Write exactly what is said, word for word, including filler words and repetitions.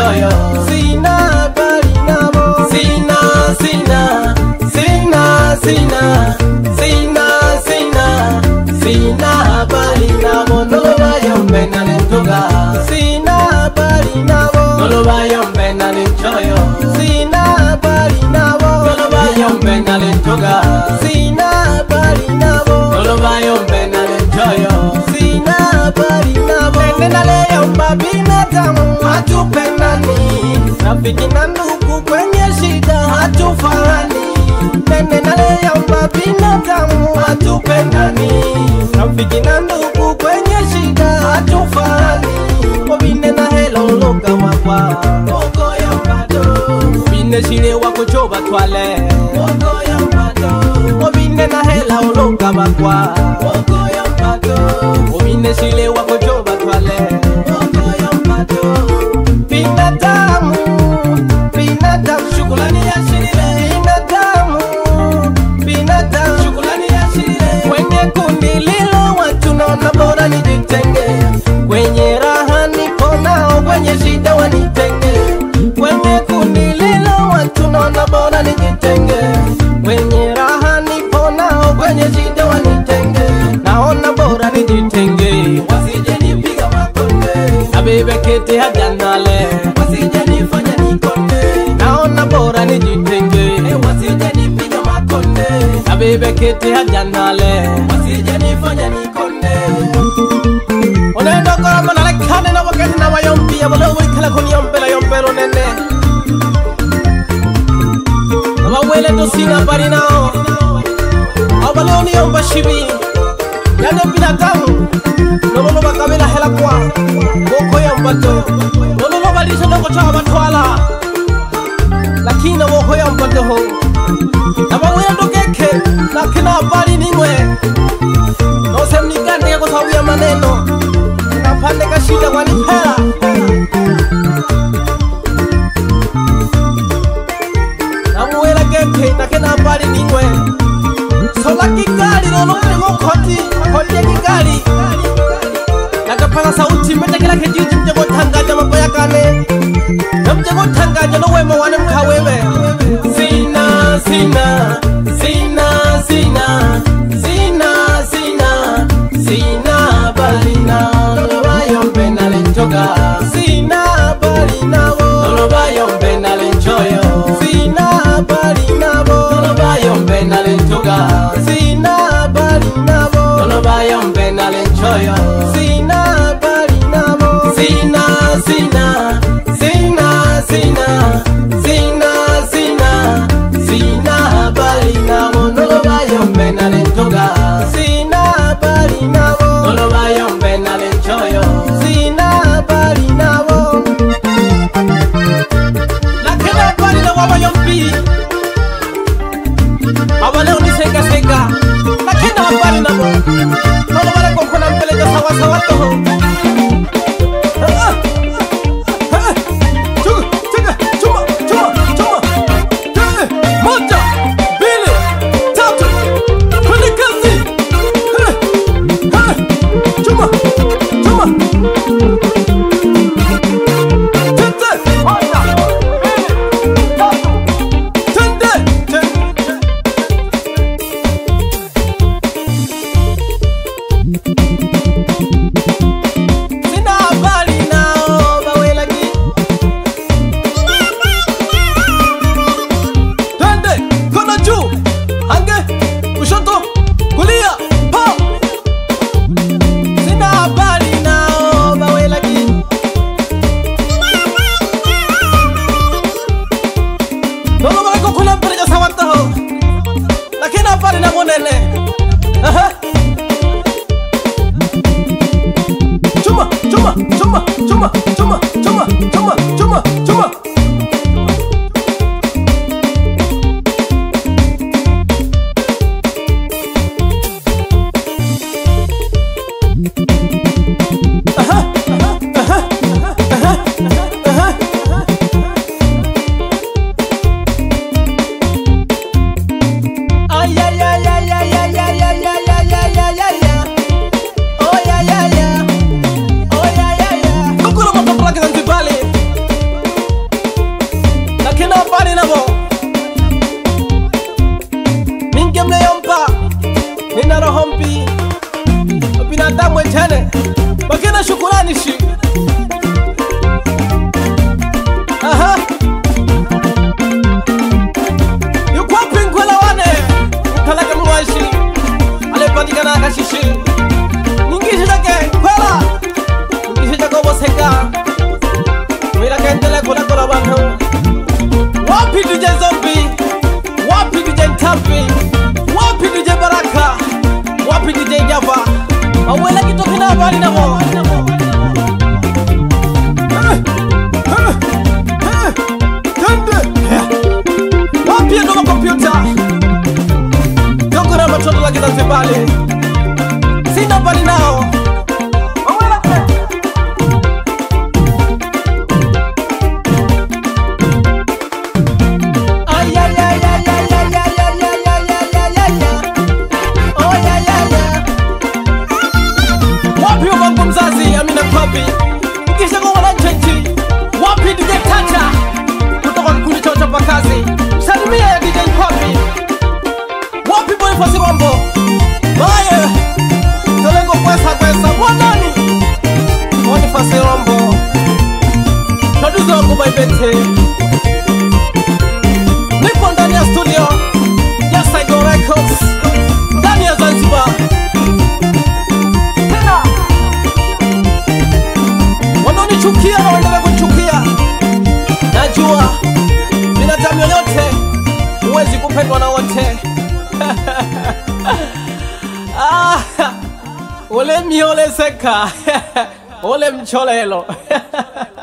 choyo. Sina bali nabo. Sina, sina, sina, sina, sina, sina, sina bali nabo. Nolo bayombe na lentuga. Sina bali nabo. Nolo bayombe na lenchoyo. Sina bali nabo. Nolo bayombe na lentuga. Sina bali nabo. Nolo bayombe na lenchoyo. Sina bali nabo. Nena leo binadamu hatupendani, rafiki na ndugu kwenye shida hatufanani. Nena leo binadamu hatupendani, rafiki na ndugu kwenye shida hatufanani. Obine na hela uloka wakwa Oko ya mpato. Obine shile wako choba twale Oko ya mpato. Obine na hela uloka wakwa Oko ya mpato. Obine shile wako choba twale Oko ya mpato. Binadamu, binadamu shukulani ya shile. Binadamu, binadamu shukulani ya shile. Kwenye kundi lilo watu naona bora nijitenge. Kwenye raha nipo nao, kwenye shida wanitenge. Kwenye kundi lilo watu naona bora nijitenge. Kwenye raha nipo nao, kwenye shida wanitenge. Naona bora nijitenge, wasije nipiga makonde. Abebe kete hajanale, wasije nifanya nikonde. Naona bora nijitenge, wasije nipiga makonde. Abebe kete hajanale, wasije nifanya nikonde. Onendo kora manale kane na wakati na wayombi ya wale wikala kuni yombela yombelo nene. Na wawele dosina bari nao, awale oni yomba shibi. Yane binadamu, nololo bakabela hela kwa Oko ya mpato. Nololo balisha noko chaha batwala, lakini Oko ya mpato ho. Na wawele dokeke, lakini abali ningwe. Nose mnikande ya kusawia maneno. Napande kashida wanipela. Na mwela geke, nakena abali ningwe. Sola kikali lolo mwenye koti, koti ya kikali. Nakapanga sauti mbete kila kijiji mjego tangaja mambo ya kane. Na mjego tangaja no wema wane mkawewe. Sina, sina, sina, sina, sina, sina, sina bali na. Nolo bayombe na lenchoga. Sina bali nabo. Nolo bayombe na lenchoyo. Sina bali nabo. Nolo bayombe na lenchoga. Sina bali nabo. Nolo bayombe na lenchoyo. Sina bali nabo. Sina, sina, sina, sina, sina. binadamu etene bakina shukurani shi. Aha yuko pingwela wane kalaka mwashi alepandika na kashishi ningishi jake kwela ningishi jako boseka wira kentele kula kula bantu wapi D J Zombie wapi D J Ntambi wapi D J Baraka wapi D J Java awela kitokina habari nabo wapi ndo kompyuta dokora matoto la kizazi pale sina habari nao awela mzazi Amina Kwabi ukisha kwa wananchi wapi D J Tata kutoka kikundi cha wachapakazi salimia ya D J Kwabi wapi Boniface Rombo baye tolengo kwesa kwesa mwanani Boniface Rombo producer wangu Baibete nipo ndani ya studio ya Saigo Records ndani ya Zanzibar. Chukia na wendele kuchukia najua binadamu yoyote huwezi kupendwa na wote. Ah, ule miole seka ule mcholelo.